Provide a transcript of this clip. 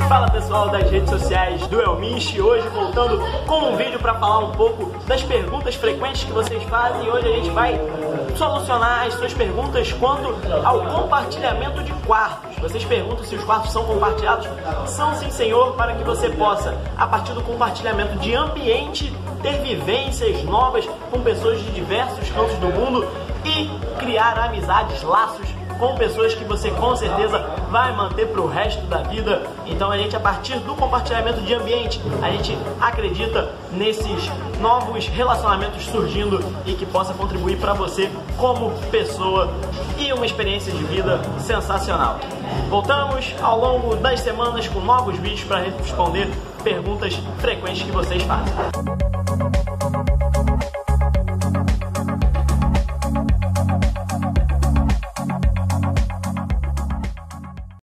Fala pessoal das redes sociais do Elminch, hoje voltando com um vídeo para falar um pouco das perguntas frequentes que vocês fazem. Hoje a gente vai solucionar as suas perguntas quanto ao compartilhamento de quartos. Vocês perguntam se os quartos são compartilhados. São sim, senhor, para que você possa, a partir do compartilhamento de ambiente, ter vivências novas com pessoas de diversos cantos do mundo e criar amizades, laços com pessoas que você com certeza vai manter para o resto da vida. Então a gente, a partir do compartilhamento de ambiente, a gente acredita nesses novos relacionamentos surgindo e que possa contribuir para você como pessoa e uma experiência de vida sensacional. Voltamos ao longo das semanas com novos vídeos para responder perguntas frequentes que vocês fazem.